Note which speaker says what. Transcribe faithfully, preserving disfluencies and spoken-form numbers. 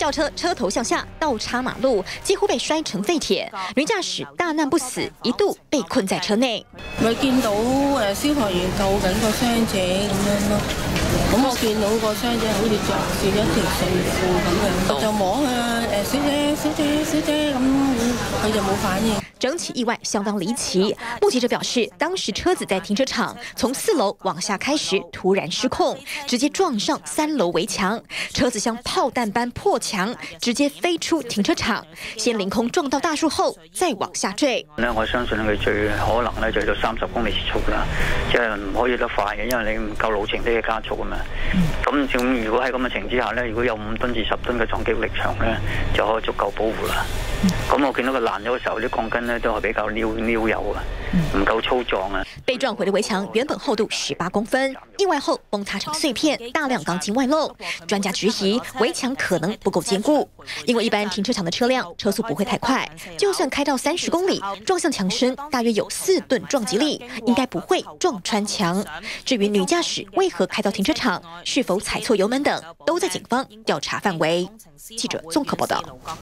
Speaker 1: 轿车车头向下倒插马路，几乎被摔成废铁。女驾驶大難不死，一度被困在車內。
Speaker 2: 咪見到誒消防員救緊個傷者咁樣咯。咁我見到個傷者好似着住一條睡褲咁樣，我就摸佢誒小姐小姐小姐咁，佢就冇反應。
Speaker 1: 整起意外相当离奇，目击者表示，当时车子在停车场从四楼往下开时突然失控，直接撞上三楼围墙，车子像炮弹般破墙，直接飞出停車場，先凌空撞到大樹後，再往下墜。
Speaker 3: 咧，我相信佢最可能咧就到三十公里時速啦，即係唔可以得快嘅，因為你唔夠路程都要加速啊嘛。咁咁如果喺咁嘅情況之下咧，如果有五噸至十噸嘅撞擊力場咧，就可以足夠保護啦。咁我見到佢爛咗嘅時候，啲鋼筋咧都係比較溜溜油啊，唔夠粗壯啊。
Speaker 1: 被撞毀的圍牆原本厚度十八公分，意外後崩塌成碎片，大量鋼筋外露。專家質疑圍牆可能不夠堅固，因為一般停車場的車輛車速不會太快，就算開到三十公里，撞向牆身大約有四噸撞擊力，應該不會撞穿牆。至於女駕駛為何開到停車場，是否踩錯油門等，都在警方調查範圍。記者綜合報道。